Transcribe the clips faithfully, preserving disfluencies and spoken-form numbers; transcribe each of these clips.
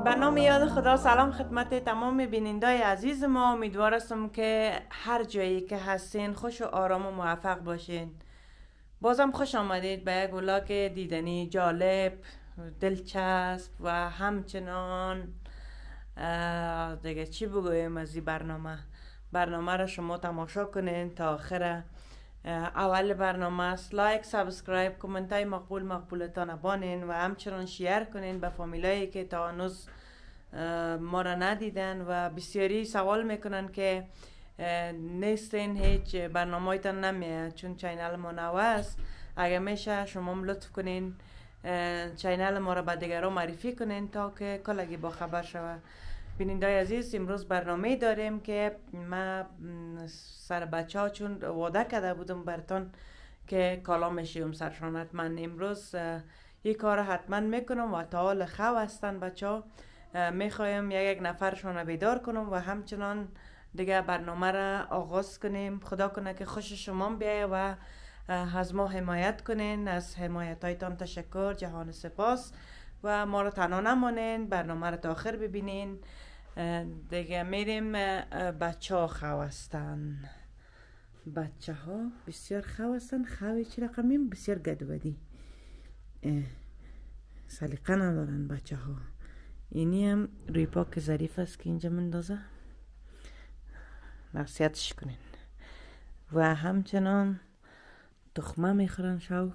به نام یاد خدا سلام خدمت تمام بینندای عزیز ما. امیدوارم که هر جایی که هستین خوش و آرام و موفق باشین. بازم خوش آمدید به یک ولاگ دیدنی جالب، دلچسب و همچنان دیگه چی بگویم از این برنامه. برنامه را شما تماشا کنین تا آخر. اول برنامه است. لایک، سابسکرایب، کامنت های مقبول مقبولتان بانین و همچنان شیر کنین به فامیلایی که تا هنوز ما را ندیدن و بسیاری سوال میکنن که نیستین، هیچ برنامه هایتان نمیاد چون چینل ما نو است. اگر میشه شما لطف کنین چینل ما را به دیگران معرفی کنین تا که کلگی با خبر شوه. بینندای عزیز، امروز برنامه داریم که ما سر بچه ها چون وعده کرده بودم براتون که کالا میشیم سرشان، حتما امروز یک کار حتما میکنم و تا حال خو هستن بچه ها. میخوایم یک یک نفرشان رو بیدار کنم و همچنان دیگه برنامه را آغاز کنیم. خدا کنه که خوش شما بیایه و از ما حمایت کنین. از حمایت هایتان تشکر، جهان سپاس و ما رو تنها نمانین، برنامه رو تا آخر ببینین. دیگه میریم. بچه ها خو هستن، بچه ها بسیار خو هستن. خوی چی رقمیم؟ بسیار گدودی، سلیقه ندارن بچه ها. اینی هم روی پاک ظریف است که اینجا مندازه، نصیحتش کنین. و همچنان تخمه میخورن شو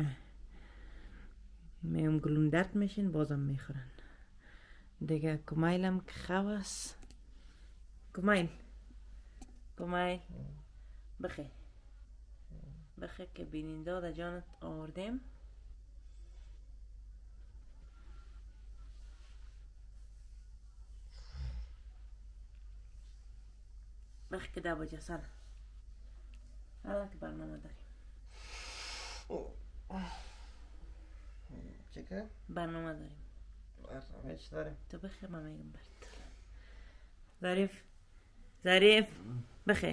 میم گلوندرد میشین بازم میخورن دیگه. کمیلم که خو است. کمیل کمیل بخی بخی که بیننده در جانت آوردیم. بخی که دبا جسر حالا که برنامه داریم. چیکه؟ برنامه داریم. برنامه چی داریم؟ تو بخی من میگم برد. ظریف ظریف بخی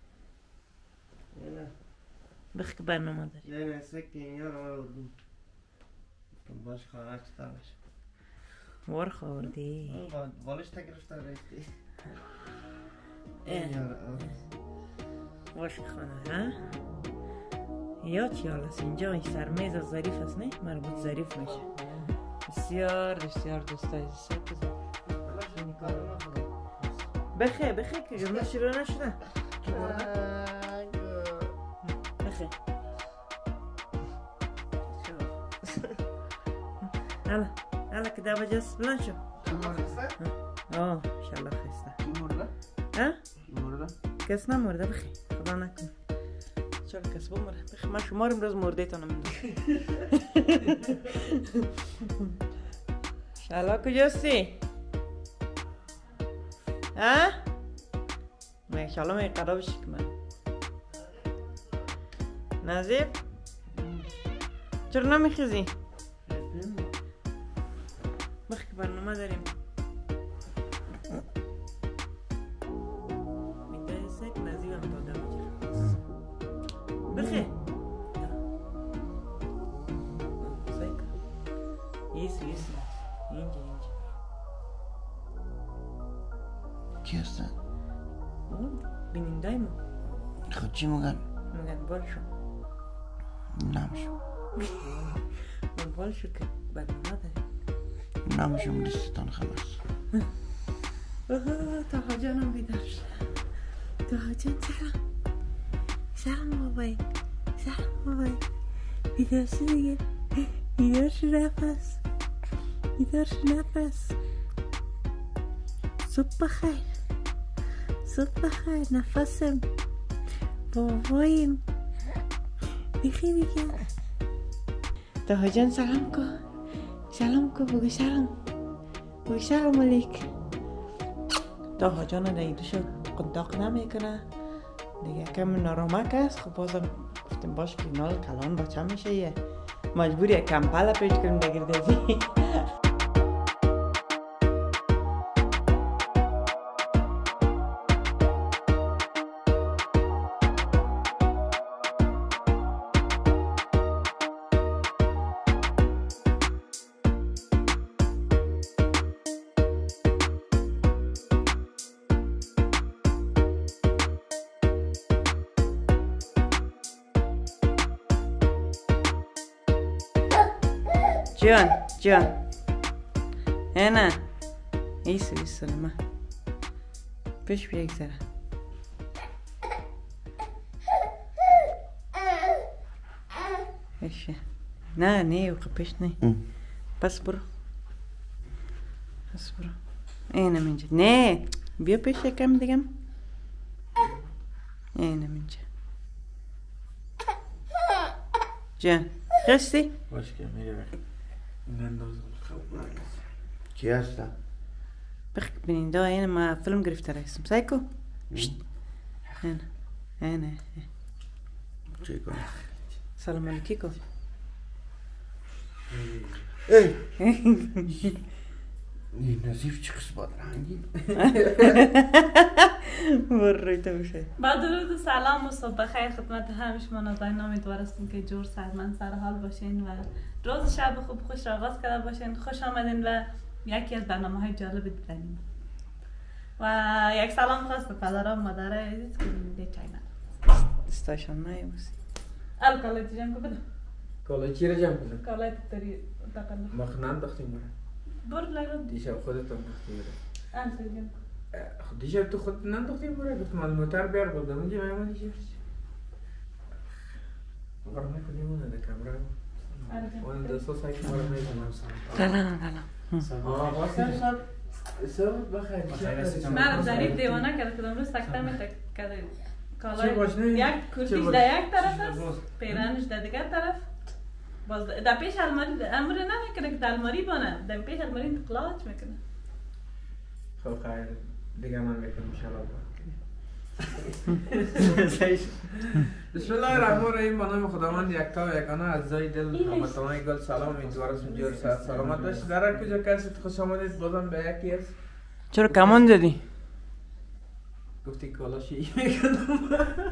نه بخی که برنامه داریم. نه نه سکه اینیا رو ما بردیم باش خواهر چطور باشه وار خوردی بالش تگرفته رفتی واش خانه ها یا چی حال است اینجا؟ این سرمیز از ظریف است، نه مربوط ظریف میشه. بسیار بسیار دوستای سکه بخی بخی که گرمه شروع نشده. بخی هلا هلا که دو بجه است بلند شو. آه انشالله خیسته. کی مرده؟ ها؟ کی مرده؟ کس نمرده. بخی خدا نکنه چرا کس بمرده. بخی من شما رو امروز مرده تانم شالا کجاستی؟ ها؟ من شالا می قرابش که من نزیب چرا نمیخیزی؟ بخی که برنامه داریم. میده سک نزیب هم داده بچه بخی سک ایسو ایسو اینجا اینجا کی هستن؟ بینندای ما خود چی مگن؟ مگن بال شو نمشو من بال شو که برنامه داریم. نمشو لیستتان خلاص. تاها جانم بیدار شد. تاها جان سلام سلام بابای سلام بابای بیدار شد دیگه. بیدار شد نفس بیدار شد نفس. صبح بخیر صبح بخیر نفسم بابایم بخیر دیگه. تاها جان سلام کو سلام کو بگو سلام بگو سلام علیک. تاها جان نیدوشو قنداق نمیکنه دیگه، کم نارمک است. خب بازم گفتیم باش که نال کلان بچه میشه یه مجبوری کمپل پیچ کنیم بگیردازی. جان جان هنا ایسو ایسو لما پیش بیا یک ذره ایشه نه نه وقت پیش نه پس برو پس برو اینم اینجا نه بیا پیش یکم دیگم اینم اینجا جان خستی؟ باش که میره بخیر این اندازه خوب نگست کی هستا؟ بخیر بیننده این ما فیلم گرفته رایستم سایکو شت اینه اینه چی کنی؟ سلام علیکی کو ای این نظیف چی قسمت رنگی؟ بروی تو بشه با درود و سلام و صبح بخیر خدمت همه شما ناظرین. امیدوارم که جور سرمند سر حال باشین و روز شب خوب خوش را آغاز کرده باشین. خوش آمدین و یکی از برنامه‌های جالب دیدنیم و یک سلام خاص به پدرم مادر عزیز که میده چای ندارم دستاشان نیوسی ال کالای تو جمع بده کالای چی را جمع کنم؟ کالای تری تقلا مخنان دختیم برای بر لگم دیشب خودت هم دختی برای ال سجن خود دیشب تو خود نندختیم برای گفتم از موتر بیار بودم اونجا میمون دیشب غرمه کنیم اونه ده کمره اون دو سو سایت مارا میکنم سلام سلام آه باسم شب صبح بخیر من ظریف دیوانه کرده کدام روز تکته می کرده چی باش نه؟ یک کرتیش در یک طرف است پیرانش در دیگر طرف باز در پیش الماری امر نمیکنه که در الماری بانه در پیش الماری انتقلاج میکنه خب خیر دیگه من میکنم انشاءالله بسم الله الرحمن الرحیم. با نام خداوند یکتا و یگانه. عزیزای دل هموطنان گل سلام، امیدوارم جور صحت سلامت باشید. در هر کجا که هستید خوش آمدید بازم به یکی از چرا کمان زدی؟ گفتی کالاشی میکنم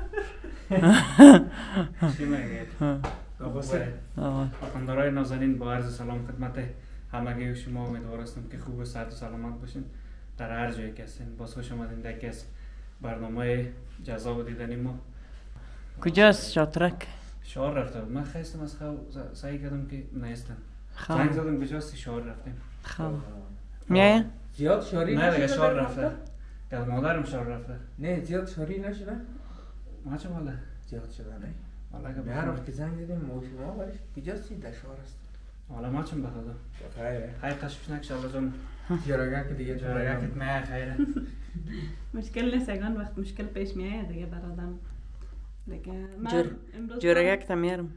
چی میگید؟ آقاسه خواندارای نازنین با عرض سلام خدمت همگی شما. امیدوارم که خوب و صحت و سلامت باشین در هر جایی که هستین. باز خوش آمدین در یکی از برنامه جذاب و دیدنی ما. کجاست شاترک؟ شهر رفته من خواستم از خو سعی کردم که نیستم خب زنگ زدم کجاست شهر رفتیم. خب میای؟ زیاد شاری نه دیگه نشده شهر در رفته هفته؟ که مادرم شهر رفته. نه زیاد شاری نشده؟ ما چه ماله؟ زیاد شده نه والا که به هر وقت که زنگ زدیم ما شما برش کجاستی در شهر است والا ما چم بخدا خیره خیر تشویش نکش الله جان جرگه که دیگه جرگه که نه خیره مشکل نیست یگان وقت مشکل پیش میاد دیگه بر آدم دیگه من جر امروز جرگک تمیارم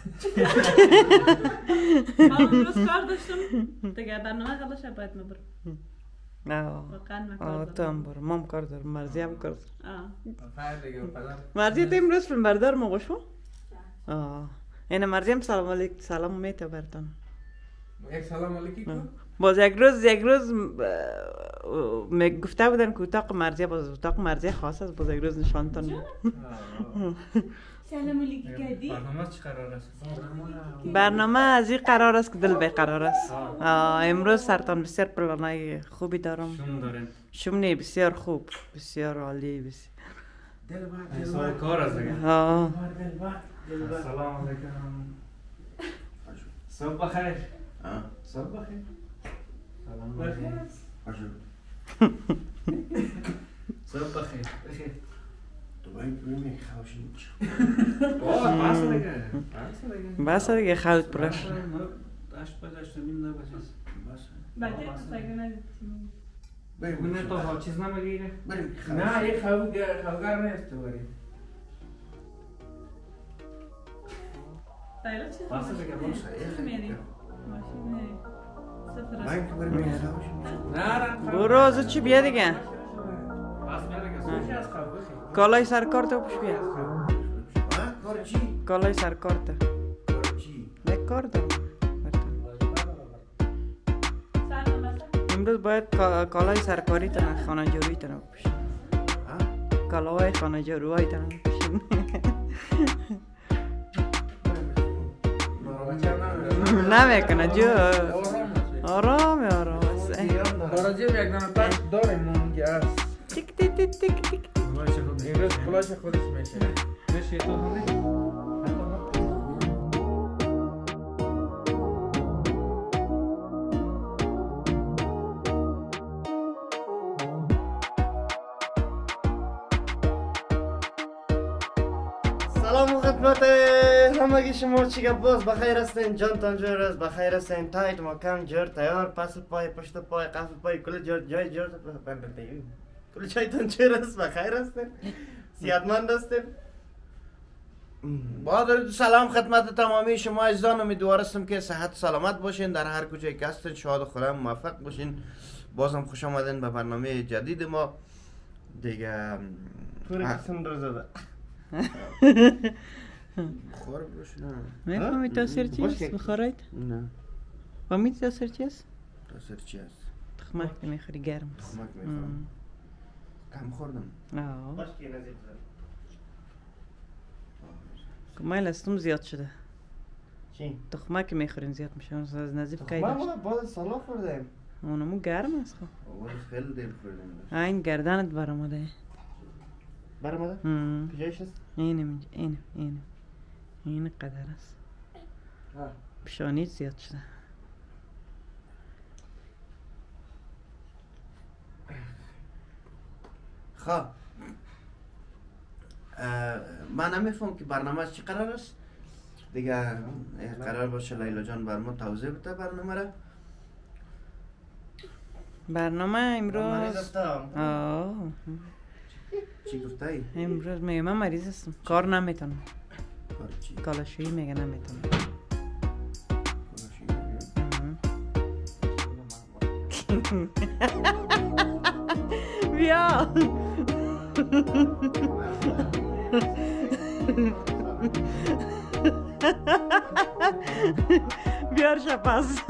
من امروز کار داشتم دیگه برنامه خلاص باید من برم نه واقعا من کار آه تو دارم هم برو مام کار دارم مرزی هم کار دارم آه خیر دیگه پدر مرزی تو امروز فیلم بردار ما گوشو؟ آه اینه مرزی هم سلام علیک سلام میته برتون یک سلام علیکی کن باز یک روز یک روز می گفته بودن که اتاق مرزی باز اتاق مرزی خاص است باز یک روز نشانتون سلام علیکی کردی؟ برنامه چی قرار است؟ برنامه از این قرار است که دل بیقرار است آه، امروز سرتان بسیار پلانای خوبی دارم شما دارین شمنی بسیار خوب بسیار عالی بسیار دل بر دل حساب بر کار است دیگه. آه دل بر دل بر سلام علیکم. صبح بخیر. آه صبح بخیر. سلام علیکم. خوشو صبح بخیر. بخیر. تو باید ببینی خوشی اوه پاس دیگه. پاس دیگه. بس دیگه خود پرش داشت بازش نمیم نباشه. بس بچه سگونه بریم نه تو ها چیز نمیگیره. بریم نه یه خوگر خوگر نیست تو بریم تایلا چی؟ پاس دیگه باشه. چی میری؟ ماشین سفر من که بریم خوشی نه نه برو از چی بیا دیگه پاس میاد دیگه. خوشی از خواب بخیر کالای سرکار تو پوش بیا ها کار چی؟ کالای سرکار تو کار چی؟ یک کار دارم برتون. سلام بسه امروز باید کا- کالای سرکاری تن خانه جوری تن بپوشین ها؟ کالای خانه جوری تن بپوشین نمیکنه جو آرام آرام است راجب یک دانه پس داریم اونجا است تیک تیک تیک تیک تیک امروز کلاش خودش میشه بشه تو همه. خدمت همگی شما چیگه باز بخیر هستین، جانتان جور است، بخیر هستین، تایت محکم جور تیار، پس پای پشت پای قف پای کل جور جای جور کل جایتان جور است، بخیر هستین، صحتمند هستین. با درود سلام خدمت تمامی شما عزیزان، امیدوار هستم که صحت و سلامت باشین، در هر کجایی که هستین شاد و خرم موفق باشین. بازم خوش آمدین به برنامه جدید ما دیگه. پوری قسم رو زده بخور بروش نه میفهمی تاثیر چیست بخورید؟ نه فهمیدی تاثیر چیست؟ تاثیر چی است؟ تخمک میخوری گرم است. تخمک میخورم کم خوردم. آه باش که نزدیک زد کمایل استم زیاد شده. چی؟ تخمک میخورین زیاد میشه از نزدیک کی تخمک داشت. ما باز سالا خوردیم. اونمو گرم است خب. اول خیلی دیر خوردیم. این گردنت برآمده. برآمده؟ هم کجایش است؟ اینه اینجا اینه اینه این قدر است. پیشانیت زیاد شده. خب من نمیفهم که برنامه چی قرار است دیگه. قرار باشه لیلا جان بر ما توضیح بده برنامه را. برنامه امروز آه چی گفته ای؟ امروز میگم من مریض هستم کار نمیتونم. کار چی؟ کالاشویی میگه نمیتونم. بیا بیار شپس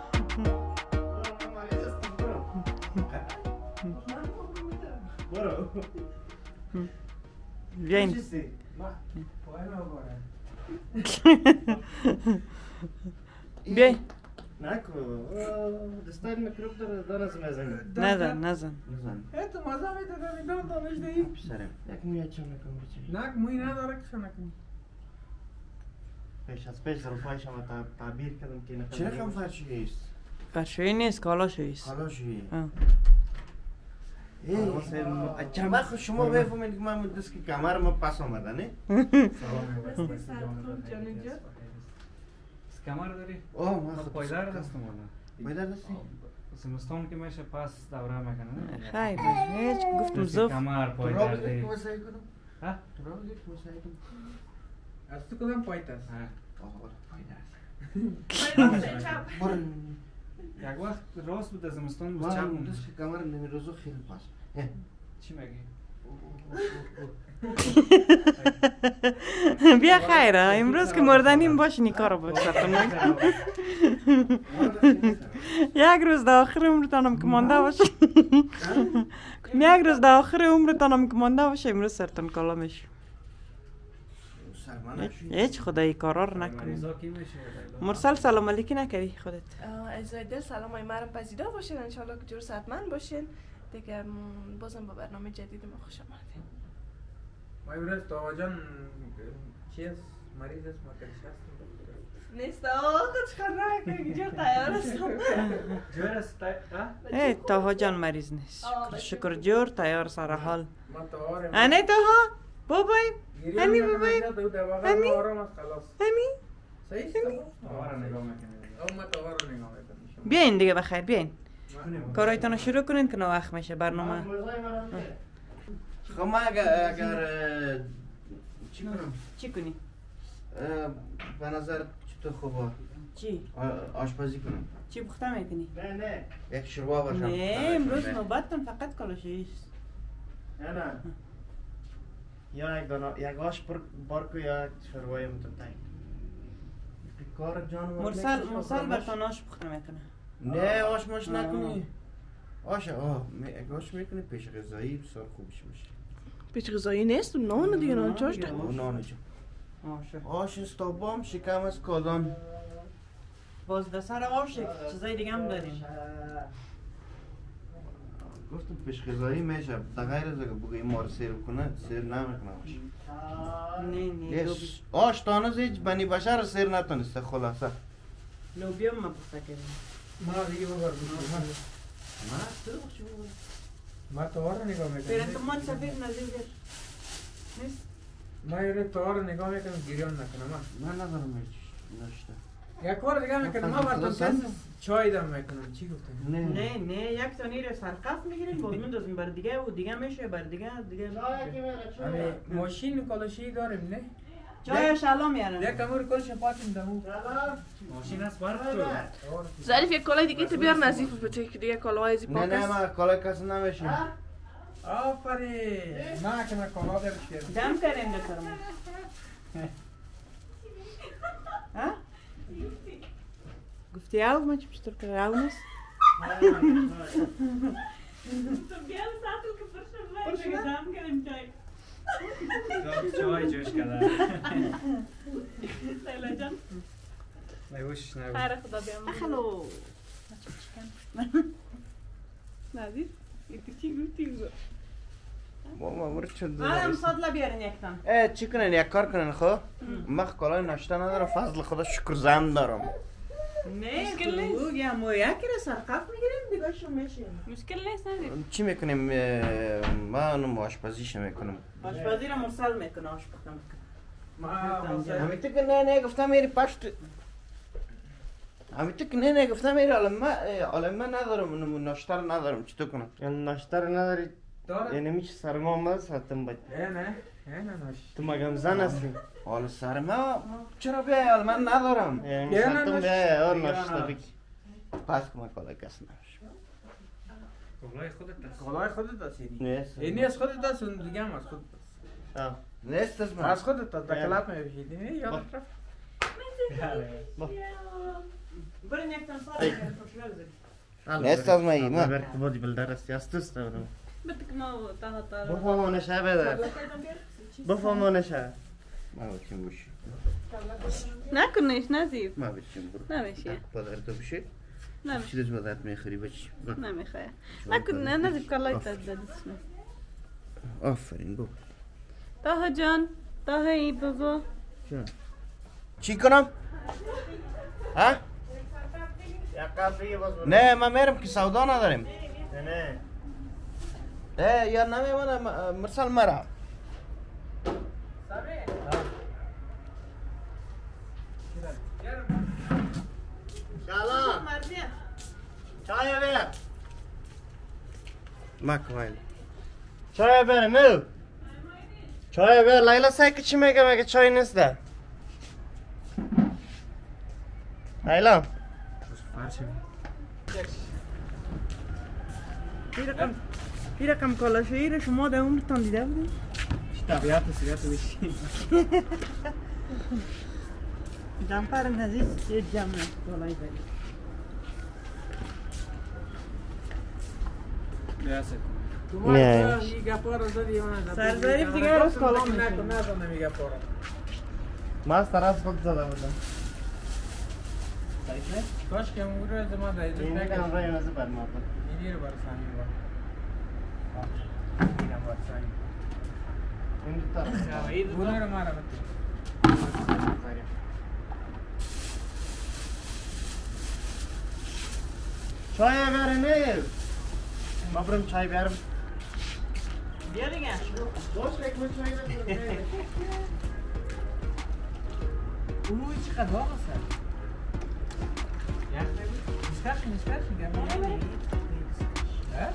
بیاین بیاین نکو دستای میکروب داره دانست میزنی. نزن نزن نزن تو مزه میده میدان دانش دهی پسرم یک مویه چون نکن بچه نک موی نداره که شو نکنی. پیش از پیش ظروفایش هم تعبیر کردم که نکنم. چه رقم فرشی است؟ فرشویی نیست کالاشویی است. کالاشویی. آه. من خود شما بفهمید که من دست که کمر ما پس آمده نه؟ کمر داری؟ آه من خود پایدار دستم والا. پایدار دستی؟ زمستان که میشه پس دوره میکنه. خیر هیچ گفتم زوف کمر پایدار دی. تو وسایل کنم؟ ها؟ تو را بگیر تو وسایل کنم؟ از تو کدام پایت است؟ آه پایدار است. برو یک وقت راست بود از زمستان بود من چپ بود. دست که کمر نمی روزو خیلی پاس. چی میگی؟ بیا خیره امروز که مردنیم باشین این کارو بکشتن. یک روز در آخر عمرتانم که مانده باشه یک روز در آخر عمرتانم که مانده باشه امروز سرتون کالا میشه. هیچ خدایی کارا رو نکنیم. مرسل سلام علیکی نکردی خودت؟ ازای دل سلام های مرم پذیرا باشین انشالله که جور صحتمند باشین دیگه. بازم با برنامه جدید ما خوش آمدین. ما امروز تو جان چی است؟ مریض است؟ ما کلیش هستیم نیست آقا چکار نکنی جور تیار هستم. جور است ای تاها جان مریض نیست شکر جور تیار سر حال. ما تاهارم انه تاها بابای همی بابای همی همی صحیح است؟ آواره نگاه میکنه. او ما تاهار رو نگاه میکنیم. بیاین دیگه بخیر بیاین کارایتان رو شروع کنین که نوخ میشه برنامه. خب ما اگر اگر چی کنم؟ چی کنی؟ به نظر چطور خوبه؟ چی؟ آشپزی کنم. چی بخته میکنی؟ نه نه یک شوروا باشم. نه امروز نوبتتون فقط کالاشویی است. نه نه یا یک دانه یک آش پر بارکو یا یک شوروای متوتای. کار جان مرسل مرسل برتان آش بخته میکنه. نه آش ماش نکنی. آش آه یک آش میکنی پیش غذایی بسیار خوبش میشه. پیش غذایی نیست نان دیگه نان چاش ده. نان چه؟ آشه. آش استابام شکم از کادان. باز در سر آش چیزای دیگه هم داریم. گفتم پیش غذایی میشه در غیر از اگه بگه این مار سیر کنه سیر نمیکنه آش. نه نه یس آش تانوز هیچ بنی بشر سیر نتونسته خلاصه. لوبیا ما بخته کردیم. ما دیگه ببر بود. ما تو ما تاهار رو نگاه میکنیم. پیرن تو مال سفیر نزدیک نیست؟ ما یه توار نگاه میکنم گریان نکنم. من ندارم هیچ نشته. یک بار دیگه میکنم ما براتون پس چای دم میکنم. چی گفتم؟ نه نه نه یک تانی رو سرقف میگیریم باز میندازیم بر دیگه و دیگه میشه بر دیگه دیگه. همه ماشین کلاشی داریم نه؟ چای شلا میارم. یک امور کلش پاتیم دمو. ماشین است برد تو. ظریف یک کلاه دیگه تو بیار نظیف بده که دیگه کلاهای زی نه پاک نه است. ما کالای کسی نمیشیم. آفرین. ما که ما کلا درش کردم. دم کردیم دکترم. ها؟ گفتی او ما چی پشتر کرد او نیست؟ تو بیام ساعتو که فرشه باید دم کردیم چای. چای جوش کرده. لیلا جان. نیوش نیوش. خیر خدا بیام. اخلو. نظیف. یک چی گفتی گو. بابا ورد شد. آدم صدلا بیارین یک تن. اه چی کنین یک کار کنین خو؟ من کالای ناشته ندارم فضل خدا شکر زن دارم. نه مشکل نیست. تو یا ما یکی رو سرقف میگیریم دیگه شو میشیم. مشکل نیست نظیف. چی میکنیم؟ من آشپزیش میکنم. آشپزی رو مرسل میکنه آشپزی میکنه. ما همین تو که نه نه گفتم میری پشت. همین تو که نه نه گفتم میری حالا من حالا من ندارم ناشته رو ندارم چطور کنم؟ یعنی ناشته رو نداری؟ داره. یعنی میشه سرما آمد ساعتم باید. نه نه نه نه ناش. تو مگم زن هستی؟ حالا سرما چرا بیای حالا من ندارم. یعنی نه، نه، ساعتم نه. بیای آن ناشته بگی. پس که من کالا کس نمیشه. کلای خودت است. کلاه خودت هستی. نیست. اینی از خودت هست اون دیگه هم از خودت هست. نیست از من. از خودت هست دکلات میبیشید. نه یادت رفت. برین یک تن سال میگیریم خوشلا بزنیم. نیست از من ما. برای که بودی بلدر استی از توست دارم. بده که ما تا تا. بفهمانشه بده. بفهمانشه. ما بچیم بوشی. نکنیش نظیف. ما بچیم برو. نمیشه. پدر تو بشی. نمیشه. چی دست بدت میخوری بچی. نمیخواد. نکن نه نظیف کلای تا دادش نه. آفرین بو. تاها جان تاها ای بگو. چی کنم؟ ها؟ یک کاف دیگه باز برو. نه ما میرم که سودا نداریم. نه نه. اه یا نمیمونه مرسل مرا. شالا مرزیه. چای بیار. ما کمایل. چای بیار مو. چای بیار لیلا سعی که چی میگه میگه چای نیست ده. لیلا این رقم این رقم کالاشویی رو شما در عمرتان دیده بودید؟ طبیعت سیگارت بشین. جمپر نزیز یه جمع کالایی برید. بیاسه. تو ما میگه پارو زدی من. سرزاری دیگه روز کالا میشه. نکن نزن میگه پارو. ما سراز خود زده بودم. کاش که اون رو از ما دایید این نکنم. میکنم رای وزه بر ما. اینی رو برسانی با. اینم برسانی. این دو تا. اون رو مارا بده. چای بیار نه. ما برم چای بیارم. بیا دیگه. دوست یک من چای بیارم. اون چقدر واقعا است. یا نسکاش نسکاش میگم. ها؟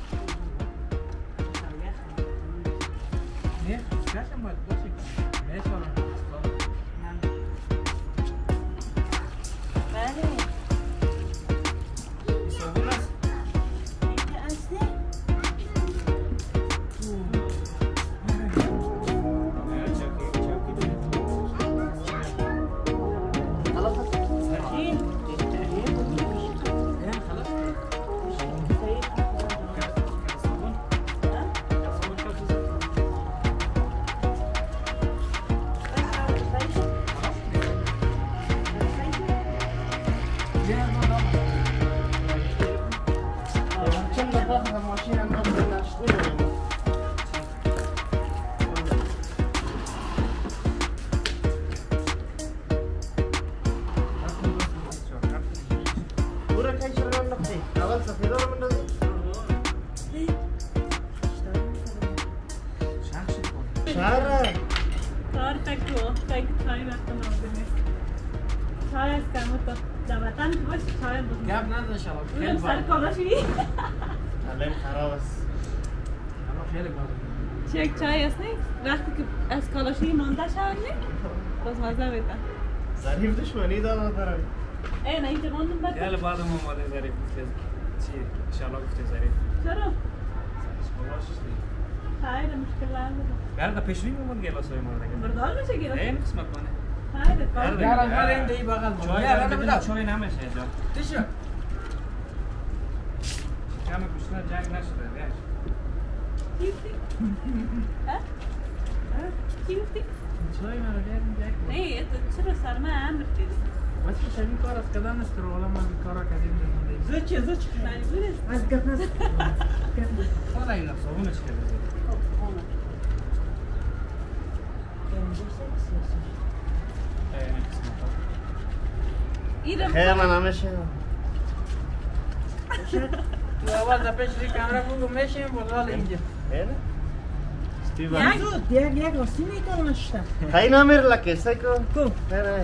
نه نسکاش هم باید باشه. نه سوالم. بله. سوال است. اینجا اصلی. تکو چای چای وقت نمیدونی چای از کمو تو در وطن باش چای بود گپ نزن شما اونم سر کالاشی علم خراب است. اما خیلی بازم چک چای است نیست وقتی که از کالاشی مانده شود نه باز مزه بیتا ظریف دشمنی دارم دارم. ای نه اینجا ماندم بد خیلی بعد ما ماده ظریف گفته چی انشالله گفته ظریف چرا؟ خلاص خیلی مشکل نداره بردا پیشوی میمون گلاسای ما دیگه بردار میشه گیرم این قسمت کنه خیلی کار در اول این دی بغل چای یا بدون بدم چای نمیشه اینجا تیشو کم کشتن جنگ نشده بیاش چی گفتی؟ ها؟ چی گفتی؟ چای مرا بیاریم یک نه تو چرا سرما هم بردید؟ واسه شبیه کار از کدام است رو حالا ما کارا کردیم زود چه زود چه مجبور است از گپ نزن خدا اینا صابونش که بزنید این قسمت ایرم خیر من نمیشه. تو اول در پیش ری کامرا بگو میشیم بغل اینجا نه؟ استیو یک زود یک یک راستی میتونم نشتم خیلی نمیره لکه سایکو. کو نه نه.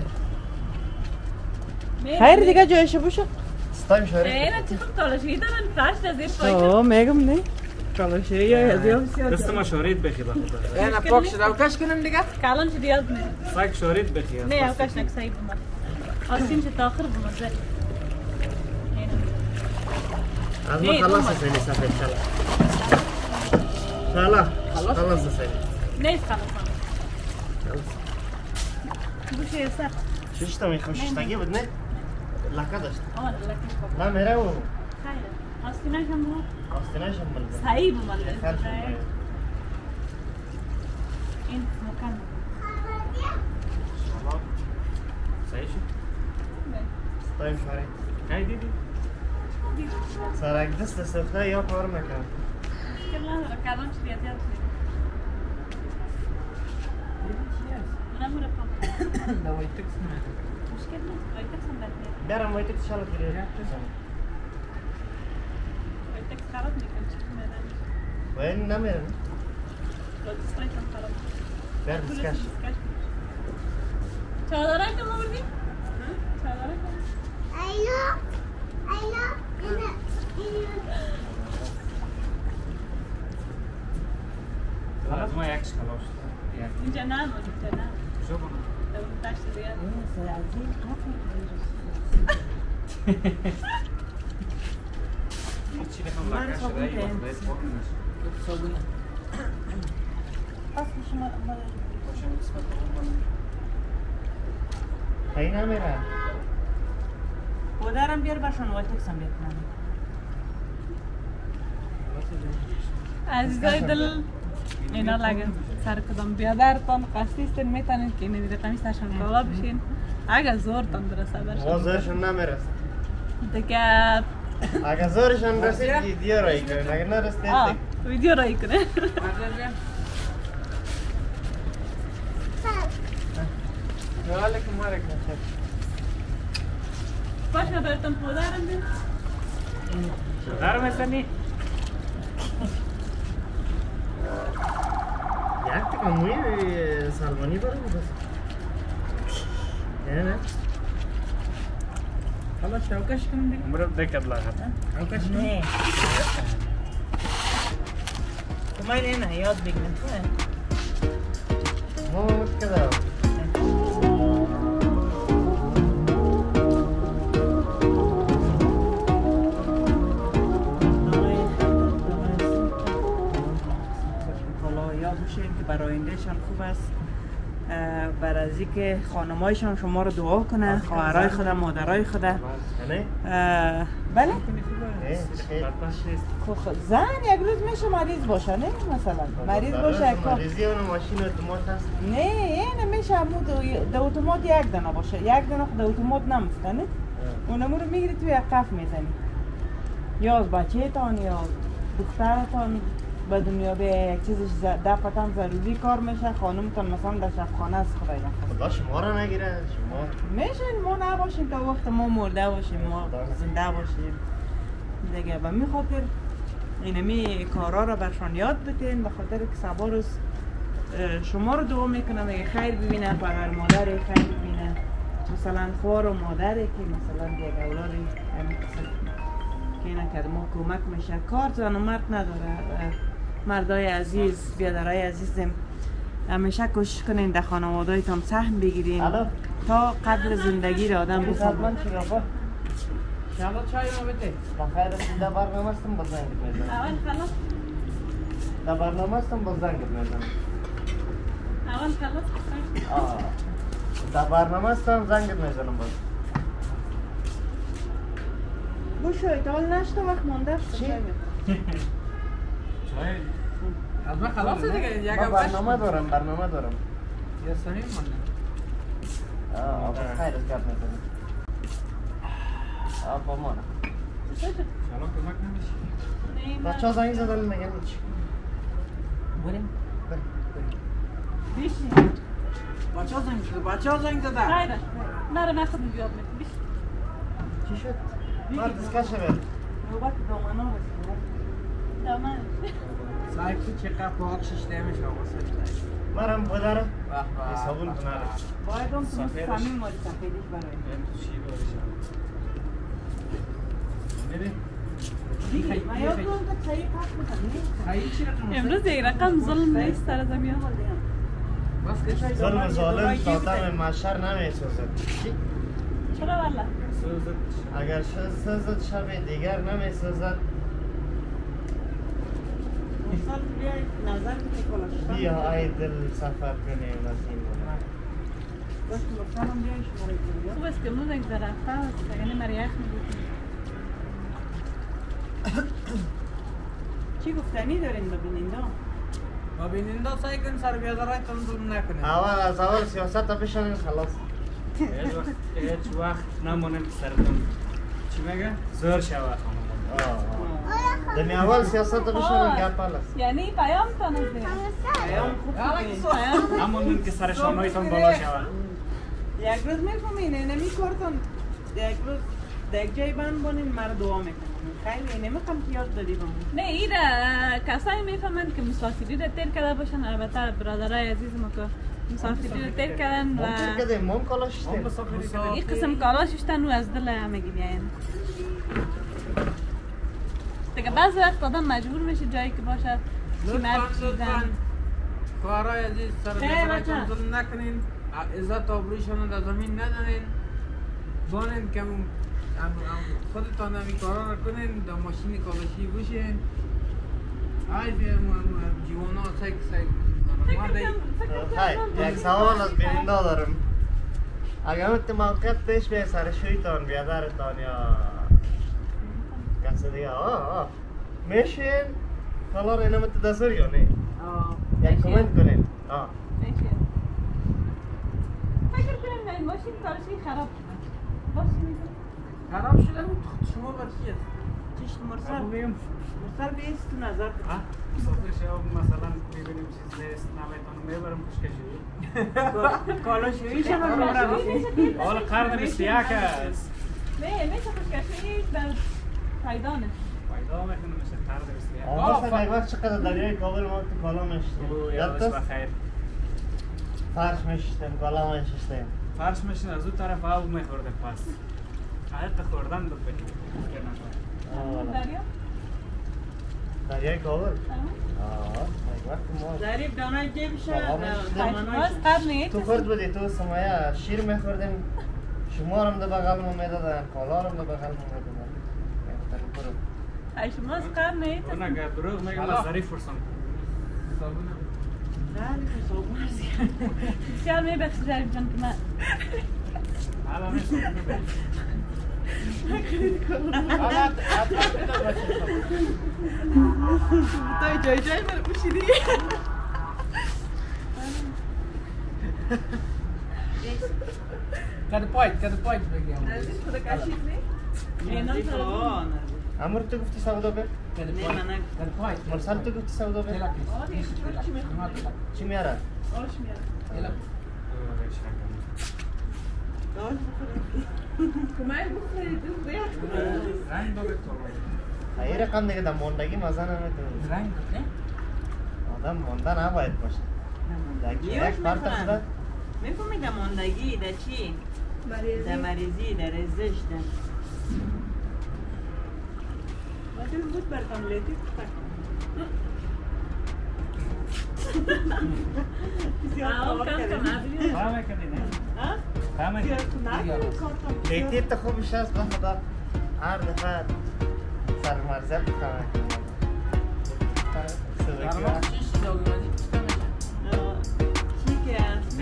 خیر دیگه جایش باشه استایم شوری. اینا چه خوب تالاشی دارن فرش از این پایین آه میگم نه کالاشی یا از یا بسیار دست ما شورید بخیلا خدا اینا پاک شد اوکش کنیم دیگه کالان شدی یاد نه سایک شورید بخیلا نه اوکش نک سعید بمد آسیم چه تاخر بمد از ما خلاص است این سفید چلا. چلا. خلاص است این. نیست خلاص بوشه سر شش تا میخوشتگی بود نه؟ لکه داشت. آه لکش کن نه میره و خیلی آستیناش هم بود آستیناش هم بلده. سعید بمد خیلی شد. این مکان صحیح شد استایم شوری. کی دیدی سرک دست سفته یا کار میکنه. مشکل نداره کالان شدی یاد یاد نموره پاک دوای تکس نه مشکل نیست باید تکسم بد بیارم وایت چلا کلیه. باید تکس خراب میکن چی میدن وین نمیره. باید سایتم خراب بیار دسکش. چادرای تو موردی؟ چادرای تو از ما یکش خلاص شد اینجا نه بود اینجا نه شو کنم در اون دشت دیگه چی بخوام لکش شده ای باز باید پاک نشه صابونه پس شما باشم قسمت کنم خیلی نمیره. بودرم بیار باشون وای تکسم بیار کنم عزیزای دل اینا لگن سر کدام بیادرتان قصدیستین میتونید که اینه رقمی سرشان کالا بشین اگه زورتان برسه برشن ما زورشون نمیرست. دیگه اگه زورشون رسید ویدیو رایی کنن. اگه نرسید آه ویدیو رایی کنه علیکم مالک نشد باشه برتون پودرم بین در مثلی یک تکا موی سلمانی برای بس. نه نه. خلاص اوکش کنیم دیگه عمره دکت لاغت اوکش کنیم نه تو من اینه یاد بگیرم موت کده. که برای آیندهشان خوب است بر از اینکه خانمایشان شما رو دعا کنه خواهرای خود مادرای خود نه؟ بله خیلی. خب زن یک روز میشه مریض باشه نه مثلا مریض باشه یک کار مریضی اون ماشین اتومات هست. نه اینه میشه همون دو اتومات یک دانه باشه یک دانه خود اتومات نمسته نه اونمو رو میگیری توی یک قف میزنی یا از بچه تان یا دخترتان به دنیا به یک چیزش دفعتاً ضروری کار میشه خانمتان مثلا در شبخانه است خدای نخواد خدا شما را نگیره شما میشین ما نباشیم تا وقت ما مرده باشیم ما زنده باشیم دیگه به می خاطر اینمی کارا را برشان یاد بتین به خاطر که سبا روز شما رو دعا میکنم میگه خیر ببینه، پدر مادر خیر ببینه، مثلا خوار و مادری که مثلا یک اولادی همین قسم که اینا که ما کمک میشه. کار زن و مرد نداره. مردای عزیز، بیادرای عزیزم، همیشه کوشش کنین در خانواده‌تان سهم بگیرین تا قدر زندگی را آدم بفهمه. شما چای ما بده. بخیر است. در برنامه هستم با زنگ میزنم. اول خلاص. در برنامه هستم با زنگ میزنم. اول خلاص. آه. در برنامه هستم زنگ میزنم باز. بوشوی تا حال نشته وقت مانده چی؟ چای از من خلاصه دیگه. یک من برنامه دارم برنامه دارم. یا سنیم مانده. آه آبا خیر است گپ میزنم. آبا مانه. سلام کمک نمیشه. بچه ها زنگ زدن میگن هیچ. بریم. بریم. بیشی بچه ها زنگ زدن. بچه ها زنگ زدن. خیره. نره من خودم بیاد میکنم. بیش. چی شد؟ مرد دیسکشه برد. نوبت دامنا رسید. دامن. سعی کن چقدر پاک شیشتهمش آقا. مرم بوداره. واه واه. صابون کناره. باید هم تو سمیم مالی سفیدش برای چی باشه؟ میری؟ من یاد کنم که چایی پاک بکنی. خیلی چی رقم است؟ امروز یک رقم ظلم نیست سر زمین. بس که ظلم ظالم شادم محشر نمیسوزد. چرا والا؟ اگر سوزد شب دیگر نمیسوزد. مثال بیای نظر که کلاش بیا ای دل سفر کنیم از این مونه. باش مثلا هم بیای شما رو خوب است که امروز یک درخته است. یعنی مریخ میگوید. چی گفتنی دارین ببینین دا؟ ما بیننده سعی کن سر بیادرهای تنظیم نکنه. اول از اول سیاست بشنین خلاص. هیچ وقت هیچ وقت نمونم سرتون چی میگه؟ زور شوه خانم. دمی اول سیاست بشنین گپ است. یعنی پیام تان است دیگه. پیام خوب بگین. پیام. نمونم که سر شانهایتان بالا شوه. یک روز میفهمین اینمی کارتون یک روز در یک جای بند بانین مرد دعا میکنم. خیلی نمیخوام که یاد دادی بامون. نه ایره کسایی میفهمن که مسافری رو تیر کرده باشن. البته برادرای عزیز ما که مسافری رو تیر کردن و ممکن کده مم کالا شده. این قسم کالا ششتن و از دل همگی بیاین. دیگه بعض وقت آدم مجبور میشه جایی که باشه چی مرد چیزن. کارهای عزیز سر بیادرهای تنظیم نکنین. عزت آبرویشان در زمین ندارین. بانین که خودتان همی کارا را کنین. در ماشین کالاشی بوشین. ای جیوانا سیک سیک خیلی یک سوال از بیننده دارم. اگر اون موقعیت پیش به سر شویتان بیادرتان یا کسی دیگه آه آه میشین حالا رو اینو متدازر یا نه؟ یک کامنت کنین. آه فکر کنیم این ماشین کارشی خراب شده. ماشین خراب شده بود شما بر چی است؟ چشت مرسل مرسل بیست تو نظر کن. مسافر شو مثلا ببینیم چیز نیست نمیتونم میبرم کشکشویی. کالا شویش هم میبرم. حالا قرن بیست و یک است. نه میشه کشکشویی در پیدا نه. پیدا میکنم میشه قرن بیست و یک. آه مثلا یک وقت چقدر دریای کابل ما تو کالا میشتیم. یادش بخیر. فرش میشتیم کالا میشتیم. فرش میشین از اون طرف آب میخورده پس. حتی خوردن دو بگیم. دریا؟ دریای کابل؟ آه یک وقت ما ظریف دانای که بشه باز قرن یک تو خورد بودی تو سمایه شیر میخوردیم شما رو در بغل ما میدادن کالا رو در بغل ما میدادن. ای شما از قرن یک اون اگر دروغ میگم از ظریف فرسان صابونه ظریف صابون هستی. بسیار میبخشی ظریف جان که من حالا میشه توی جای جای من پوشیدی. کد پایت کد پایت بگیم. عزیز خدا کشید نه؟ اینا آه امر تو گفتی سودا بر؟ کد نه پایت من کد پایت. مرسل تو گفتی سودا بر؟ چی میاره؟ آش میاره. آش کمای بخورید رنگ داره تو ای رقم دیگه در ماندگی مزه نمیتونه. رنگ نه؟ آدم مانده نباید باشه. ماندگی یوش یک پارت میفهم. شده میفهمی در ماندگی در چی؟ در مریضی در ریزش در وقتی بود برکم لیتی فهمه کردی نه؟ فهمه کردی؟ لیتی تا خوبش هست به خدا هر دفعه سرمرزه بکنه درمان چیش داغمانی چیکار میشه؟ چی که هست؟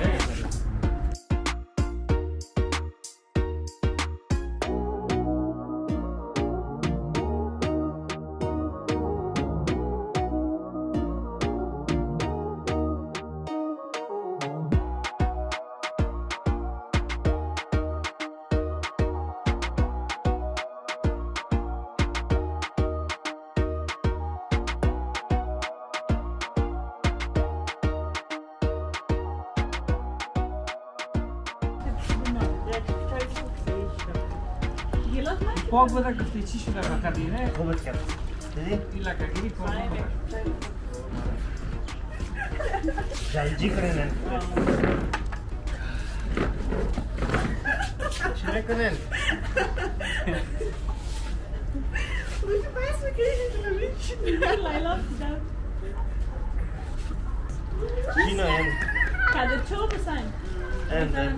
پاک بوده گفتی چی شده فقط اینه؟ خوبت کرد دیدی؟ این لکگیری پاک بوده جلجی کنین چی میکنین؟ لیلا دیدم چی نو این؟ کده چو بسن این این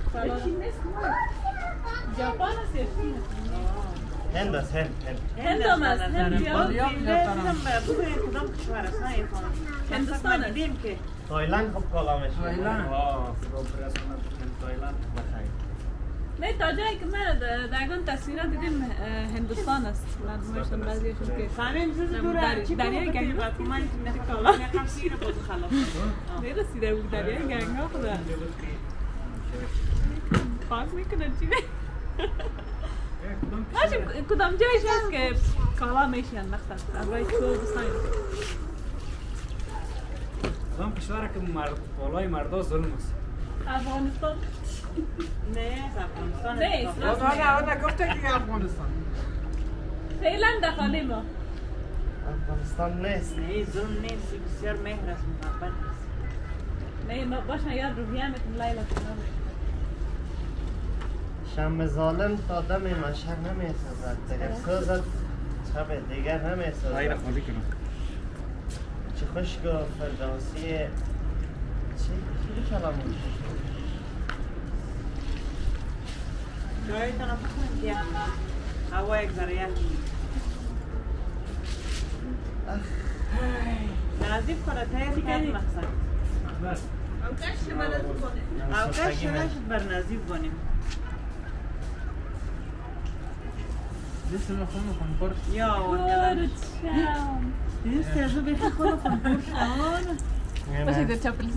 ژاپن است یا چین؟ هند است هند هند هند هم است هند یا یا کدام کشور است نه یه فهم هندوستان است. دیدیم که تایلند خوب کالا میشه تایلند. آه خوب برسونم تایلند بخیر نه تا جایی که من دقیقا تصویرات دیدیم اه، هندوستان است نمایشتون بعضیشون که فهمیم زیز نم- دوره در- چی دریای بگو گنگا. بطیقه من که نکالا نکم سیر بود خلاف نرسیده بود دریای گنگا خدا پاک میکنه چی نه ماشی کدام جایش هست که کالا میشین مقصد از رای تو بساین کدام کشوره که مرد بالای مردا ظلم است افغانستان نه افغانستان نه، است. اسلام. آقا آقا گفته که افغانستان فعلا داخلی ما افغانستان نیست نه ظلم نیست بسیار مهر است محبت است نه ما باشن یاد روحیه میتون لیلا کنم شم ظالم تا دم مشهر نمیسازد دیگر سازد شب دیگر غیر نمیسازد خالی کنم چه خشک و فردوسی چی؟ چی کلام میشه؟ جایتان هم بکنم که هوا یک ذره یخ نزدیک کنه تایر کرد مقصد بس اوکش نشد بر نزدیک بانیم دست مخون مخون پرش یا دورت شم دیست ازو بیخی خود خون پرشان باشه در چپل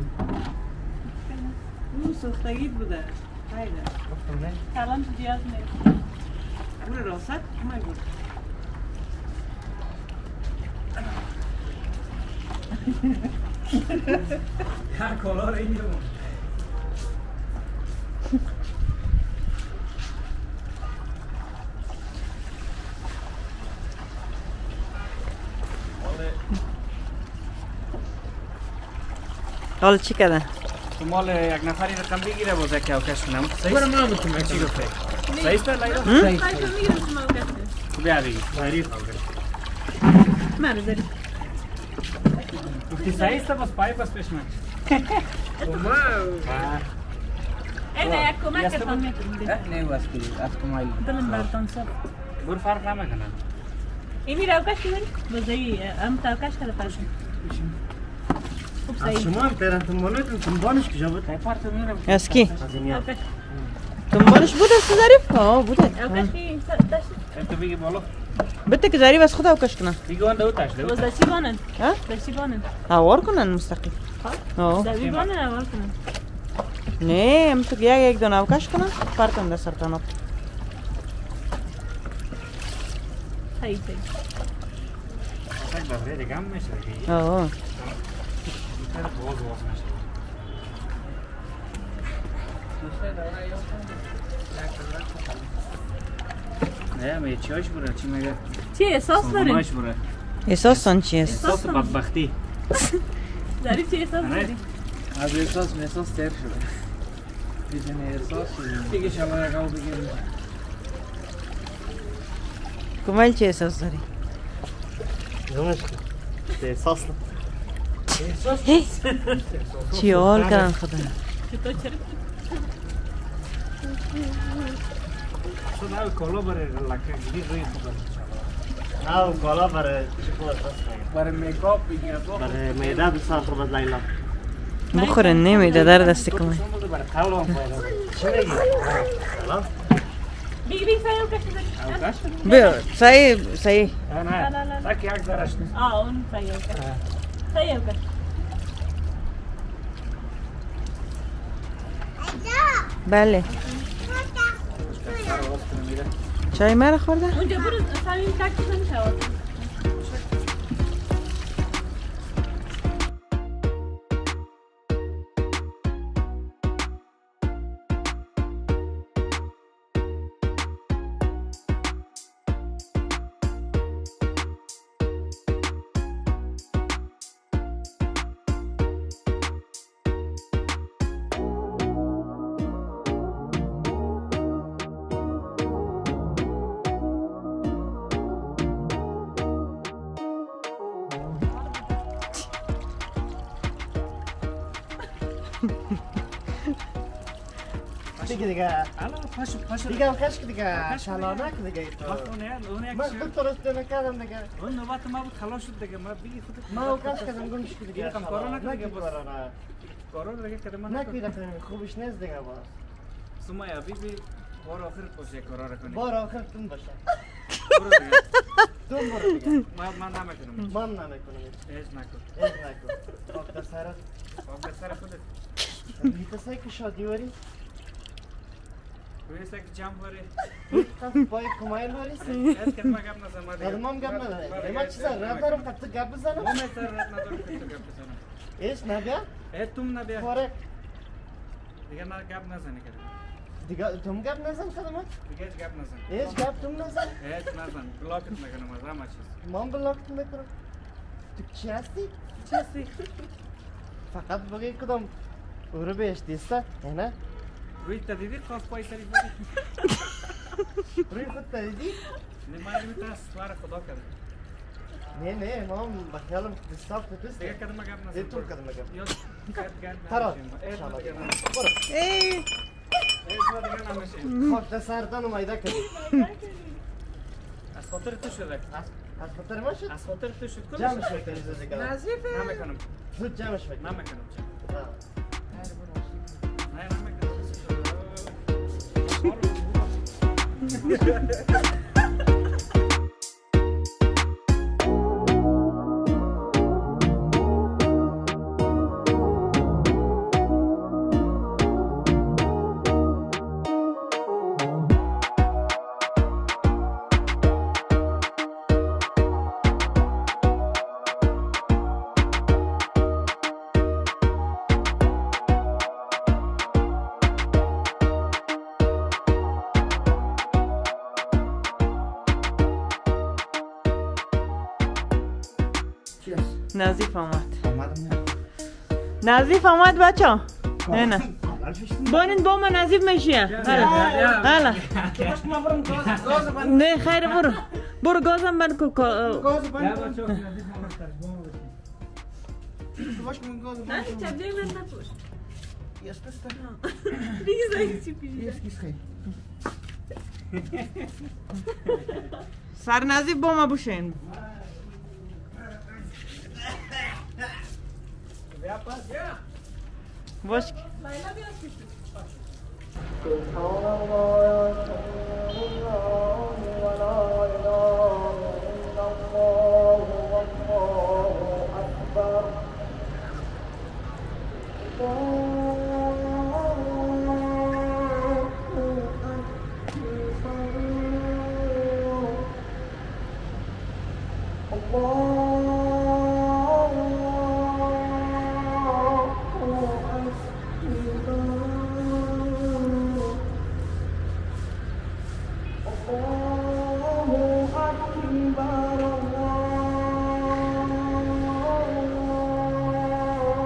اون سوختگی بوده خیلی گفتم نه کلام تو جیاز میره اون راست همه بود هر کالا رو اینجا بود حالا چی کده؟ تو مال یک نفری رقم بگیره باز یک اوکش کنم صحیح برو ما میتونم چی گفته؟ صحیح است لیلا؟ خیلی میگیرم شما اوکش تو بیا بگی تعریف من رو داری گفتی صحیح است باز پای پس پیش من ما اینه یک کمک یاسته کتان بود؟ میتونی نه واسه از کمال دلم بردان سب بور فرق نمی کنن اینی رو اوکش کنی بزایی ام تا اوکش کرده پرشن خوب از صحیح شما هم پیرن تنبانتون تنبانش کجا بود؟ پارت میرم از کی؟ از این یاد اوکش دنبالش بود است ظریف؟ آه بوده اوکش کی داشت تو بگی بالا بده که ظریف از خود اوکش کنن دیگه آن دو تاش دو باز داشتی بانن ها؟ داشتی بانن هوار کنن مستقیم آه داشتی بانن اول کنن نه هم تو یک یک دونه اوکش کنن پرتم در سرطان صحیح صحیح تک ببره دیگه هم میشه دیگه آه بیشتر باز باز میشه نه می چیش بره چی میگه چی احساس دارین؟ سنگوناش بره احساس سان چی است؟ احساس بدبختی ظریف چه احساس داری؟ از احساس احساس تر شده بدون احساس دیگه شما رقم بگیریم کمال چه احساس داری؟ نمیش احساس چی حال کردن خدا چطور چرا؟ شده کالا برای لکه گیری روی خودم نه کالا برای چی خود است برای میکاپ بگیره برای میده بسیار خوب از لیلا بخوره نمیده در دست کمال برای قلب هم پیدا چی میگی؟ سلام بیگ بیگ سایه اوکش داری؟ اوکش؟ بیا صحیح صحیح نه نه تاکی یک درش نیست آه اون سایه اوکش سایه اوکش بله چای مرا خورده؟ اونجا برو سمیم تک بزن شواد دیگه دیگه الان پاشو پاشو دیگه خشک دیگه شلانک دیگه اون اون یک من خود درست نکردم دیگه اون نوبت ما بود خلاص شد دیگه ما بگی خودت ما اوکش کردم گم شد دیگه دیگه کارا نکن دیگه نکی باز. کارا نه کارا دیگه کدام نکی رفتم خوبش نیست دیگه باز سمایا بیبی بار آخر باشه کارا رو کنی بار آخر تون باشه برو دیگه تون برو دیگه ما من نمیکنم من نمیکنم هیچ نکن ایش نکن آب دسرت آب سر خودت میتسای که شادی وری روی سک جام بره خب پای کمایل وری از کدام گپ نزن ما دیگه آدمام گپ نداره ما چیزا رفت دارم که تو گپ بزنم ما سر رات ندارم که تو گپ بزنم ایش نبیا ای توم نبیا فاره دیگه ما گپ نزنی که دیگه توم گپ نزن کدام دیگه هیچ گپ نزن ایش گپ توم نزن هیچ نزن بلاکت میکنم از همه چیز من بلاکت میکنم تو چی هستی؟ چی هستی فقط بگی کدام او رو بهش دیسته نه؟ روی تدیدی خواست پای سری بری روی خود تدیدی؟ نه ما روی تاس سوار خدا کرده نه نه ما بخیالم دستاف تدیست دیگه کدام گپ نزن ای تو کدام گپ یا گپ گپ ترا ای تو دیگه نه برو ای ای تو دیگه نمیشه خاک دستاردن اومایده کردی از خاطر تو شده از خاطر ما شد؟ از خاطر تو شد کلش جمعش بکنی زود دیگه نظیفه نمیکنم زود جمعش بکنی نمیکنم آه. نه نمیکنم نظیف آمد آمدم نظیف آمد بچه نه نه بانین با من نظیف میشه حالا نه خیر برو برو گازم بند کو گاز یا بند بچه نظیف آمد کرد باش من گاز نه بند چبیه من نپوش یست است دیگه زایی چی پیشی یست کیس خیلی سر نظیف با ما بوشین بیا پاس بیا باش لیلا بیا پیشی Oh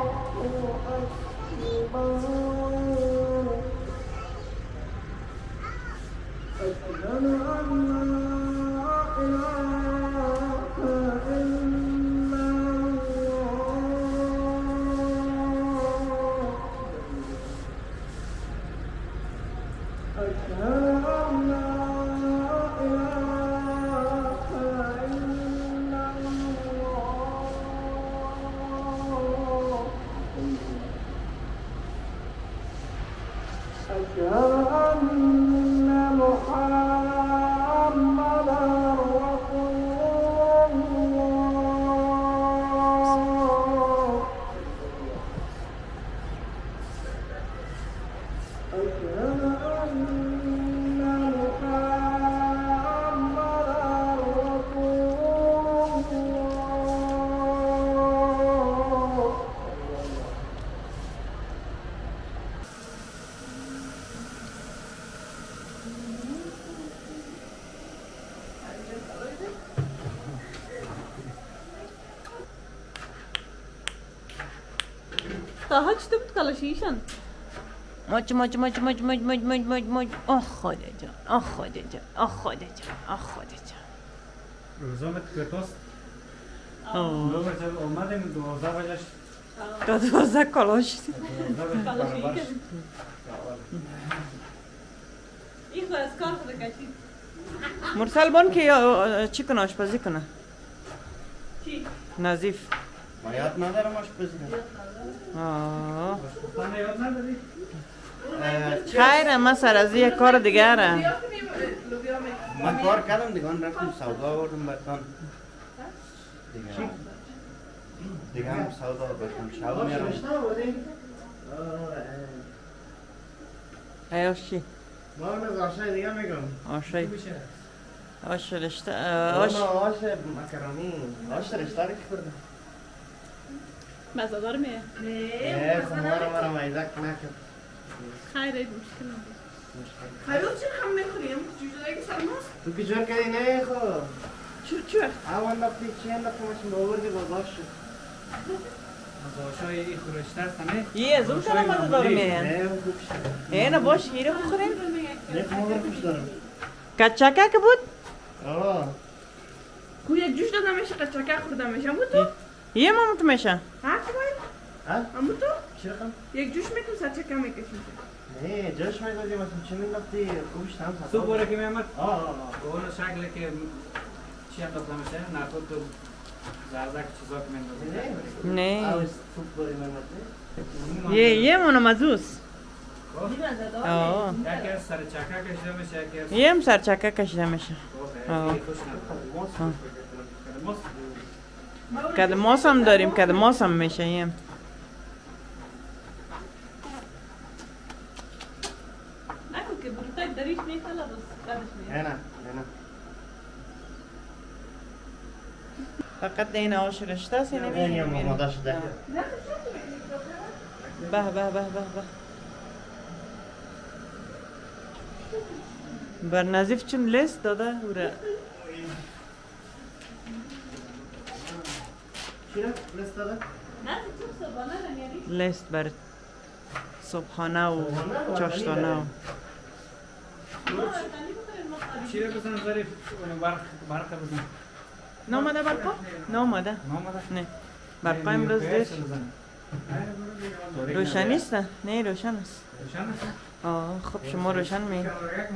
تا چطور بود کلاشیشان؟ مچ مچ مچ مچ مچ مچ مچ مچ مچ آه خدا جان آه خدا جان آه خدا جان آه خدا جان روزامت کتاست دوباره جب اومدیم دوازده بجش تا دوازده کلاش این خود از کار خود کشید مرسل بان که یا چی کنه آشپزی کنه چی؟ نظیف ما یاد ندارم آشپزی آه خانه یاد نداری؟ خیره من سر از یه کار دیگره من کار کردم دیگه آن رفتم سودا آوردم برتان دیگه دیگه هم سودا برتان شب میرم ایاش چی؟ ما اون از آشای دیگه میگم آشای آش رشته آش آش آش مکرانی آش رشته رو که کردم مزادار میه؟ نه خمارا مرا مایزک نکرد خیر اید مشکل نبود خیلی چرا هم میخوریم؟ جوجه دیگه سلماست؟ تو که جور کردی نه خو چرا چرا؟ اول وقتی چی انداختم اشم باوردی بازاش شد مزاشای این خورشته است نه؟ یه از اون کنم مزه دارم میه نه اون خوب شد اینه باش هیره بخوریم نه خمارا خوش دارم کچکه که بود؟ آه کو یک جوش دادم میشه قچکه خوردم میشه امو تو؟ یه مامت میشه ها که باید؟ ها؟ امو تو؟ چی رقم؟ یک جوش میکنم سرچکه میکشیم نه جاش میدادیم اصلا چی مینداختی خوبش تام تو باره که میامد آه آه به اون شکلی که چی انداخته میشه نخود تو زرزک چیزا که میندازی نه آه خوب باری میمده یه یه مونو مزوس آه یکی از سر چکه کشیده میشه یکی از یه هم سر چکه کشیده میشه آه. خوش نداره کد ماس هم داریم کد ماس هم میشه یه نکن که بروتای دریش میخوالا بس قدش میه نه نه نه فقط این آش رشته است اینه نه میره نه ماده شده به به به به به بر نظیف چون لیست داده اوره چی را؟ لست داده؟ نه تو صبحانه رو یعنی لیست بر صبحانه و چاشتانه و چی رو بزن ظریف اون برق برق بزن نامده برقا؟ نامده نامده نه برقا امروز دیر روشن نیست نه روشن است روشن است آه خب شما روشن می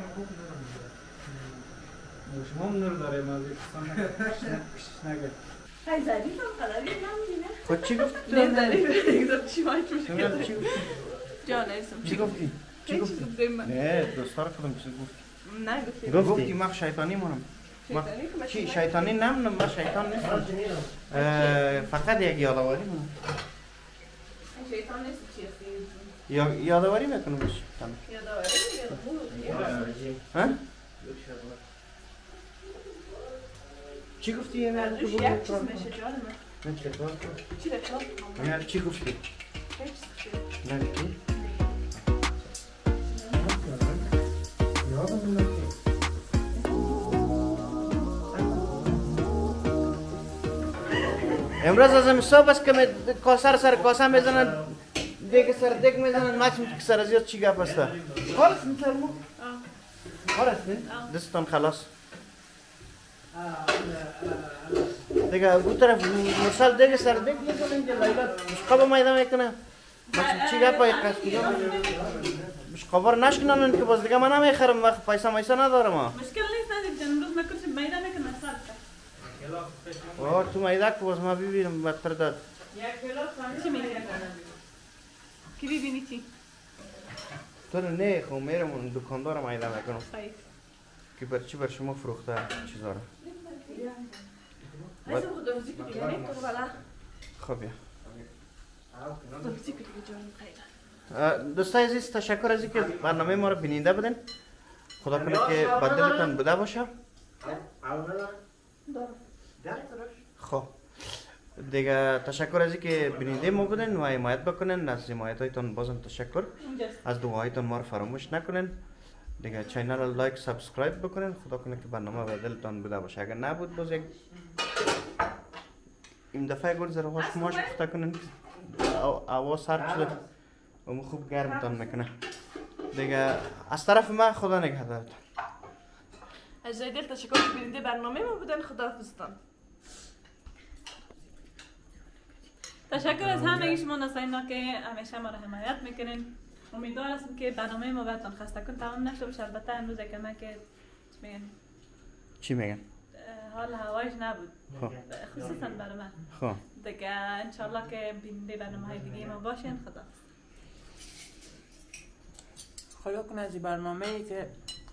شما هم نور داره مازی نگه های ظریف هم قدری نمیدینه؟ خود چی گفت؟ نه ظریف اگزار چی باید چی میشه گفت؟ جان ایسم چی گفتی؟ چی گفتیم من؟ نه دوستار خودم چی گفت؟ نه گفتیم گفتی من شیطانی مونم شیطانی که من چی شیطانی نمونم من شیطان نیستم فقط یک یادآوری مونم شیطان نیست چی هستی؟ یا یادآوری میکنم بش یادآوری میگه ها؟ چی گفتی یه نه؟ دوش یک چیز میشه جان من نه چه کار؟ چی رفتم؟ نه چی گفتی؟ هیچ چیز نه گفتی؟ امروز از این صبح است که می کاسر سر کاسه میزنن دیگه سر دیگه میزنن مچ میگه سر زیاد چی گپ است خلاص میترمو خلاص نه دستان خلاص دیگه اون طرف مرسل دیگه سر دیگه میزنن که لیلا خب میدم میکنه مچ چی گپ است مش خبر نشکنن که باز دیگه من نمیخرم وقت پیسه میسه ندارم مشکل نیست ندید جان روز نکرد میده میکنه سر آه تو میده که باز ما ببینم بدتر داد چی میگه؟ کی ببینی چی؟ تو نه خب میرم اون دکاندار میده میکنم خیلی که بر چی بر شما فروخته چیزا رو ایسم خداوزی که دیگه نیم تو بلا خب یا خداوزی که دیگه جان خیلی دوستای عزیز تشکر از اینکه برنامه ما رو بیننده بودین خدا کنه که با دلتان بوده باشه خب دیگه تشکر از اینکه بیننده ما بودین و حمایت بکنین از حمایت هایتان بازم تشکر از دعایتان ما رو فراموش نکنین دیگه چینل رو لایک سابسکرایب بکنین خدا کنه که برنامه با دلتان بوده باشه اگر نبود باز یک این دفعه گل زره هاش ماش پخته کنین هوا سرد شده و خوب گرمتان میکنه دیگه از طرف من خدا نگهدارتان. از جای دل تشکر که بیننده برنامه ما بودن. خداحافظتان. تشکر از همه شما ناظرینا که همیشه ما را حمایت میکنین. امیدوار هستم که برنامه ما براتون خسته کن تمام نشده باشه. البته امروز که من که چی میگن چی میگن؟ حال هوایش نبود خب خصوصا برای من. خب دیگه انشالله که بیننده برنامه های دیگه ما باشین. خدا خدا کنه از این برنامه ای که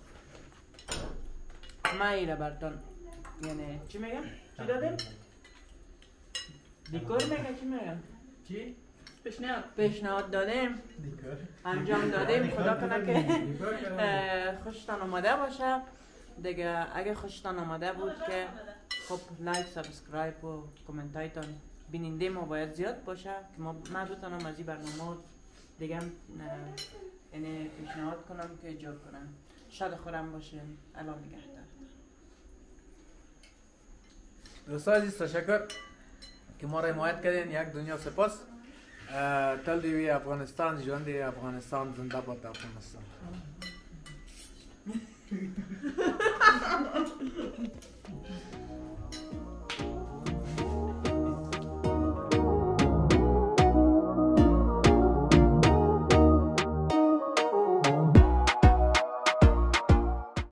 ما ایره براتون یعنی چی میگم؟ چی دادیم؟ دیکور میگه چی میگم؟ چی؟ پیشنهاد پیشنهاد دادیم انجام دادیم. خدا کنه که خوشتان آماده باشه دیگه. اگه خوشتان آماده بود که خب لایک سابسکرایب و کامنت هایتان بیننده ما باید زیاد باشه که ما من بتونم از این برنامه دیگه یعنی پیشنهاد کنم که ایجاد کنم. شاد خورم باشین. الان نگهدار. دوستان عزیز تشکر که ما را حمایت کردین. یک دنیا سپاس. تل دیوی افغانستان، ژوند افغانستان، زنده باد افغانستان. Oh